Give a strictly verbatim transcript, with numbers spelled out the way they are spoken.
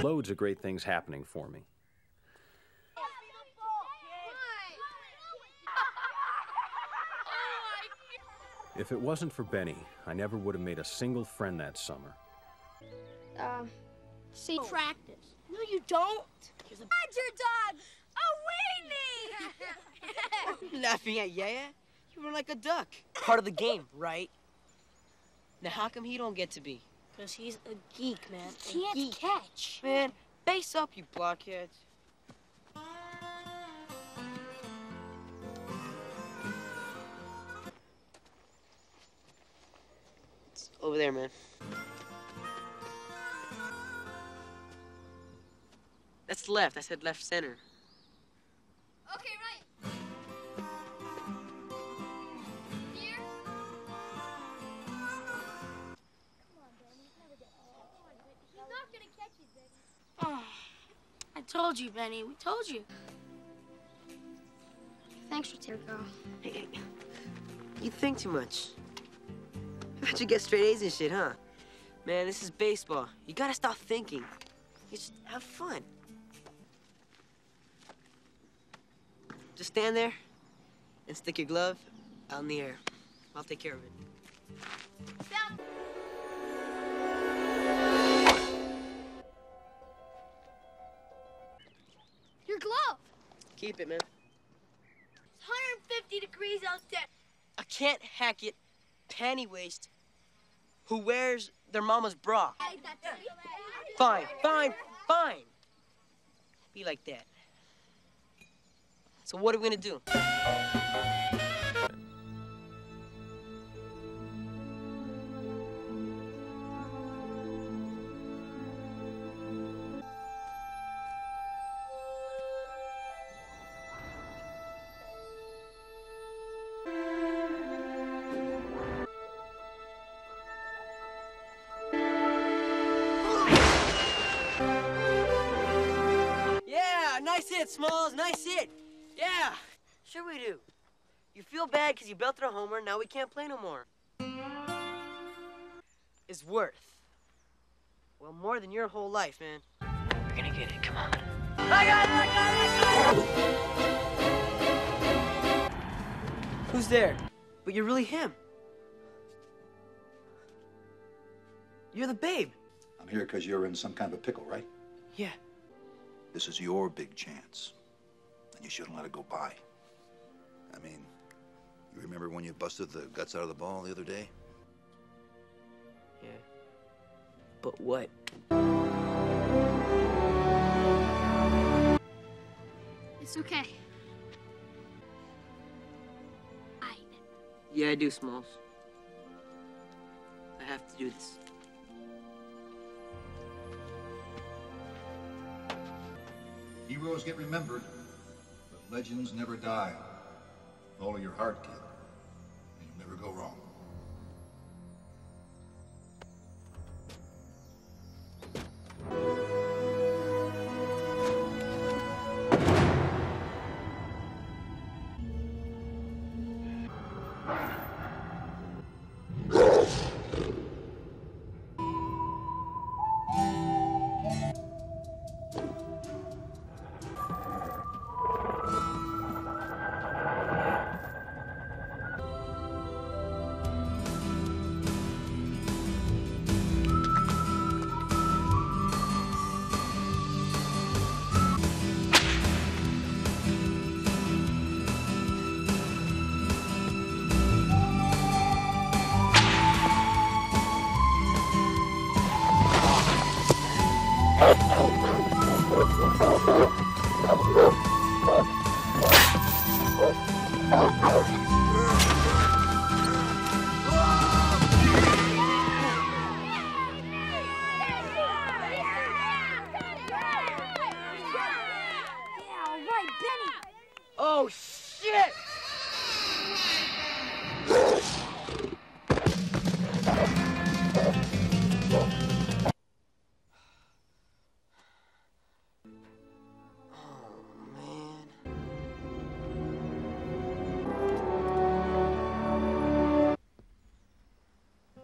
Loads of great things happening for me. If it wasn't for Benny, I never would have made a single friend that summer. Um, see practice. No, you don't. Here's a badger dog. A weenie. Laughing at Yaya? You run like a duck. Part of the game, right? Now, how come he don't get to be? Because he's a geek, man. A Can't geek. catch. Man, base up, you blockheads. It's over there, man. That's left. I said left center. Okay, right. Here. Come on, Benny. He's not gonna catch you, Benny. Oh, I told you, Benny. We told you. Thanks for Tirko. Hey, hey, you think too much. I bet you get straight A's and shit, huh? Man, this is baseball. You gotta stop thinking. You just have fun. Just stand there and stick your glove out in the air. I'll take care of it. Down. Your glove. Keep it, man. It's one hundred fifty degrees out there. I can't hack it, panty waist, who wears their mama's bra. Fine, fine, fine. Be like that. So what are we gonna do? Yeah, nice hit, Smalls, nice hit. Yeah, sure we do. You feel bad because you belted a homer, now we can't play no more. Is worth. Well, more than your whole life, man. We're gonna get it, come on. I got it, I got it, I got it! Who's there? But you're really him. You're the babe. I'm here because you're in some kind of a pickle, right? Yeah. This is your big chance. You shouldn't let it go by. I mean, you remember when you busted the guts out of the ball the other day? Yeah. But what? It's okay. I. Yeah, I do, Smalls. I have to do this. Heroes get remembered, but legends never die. Follow your heart, kid.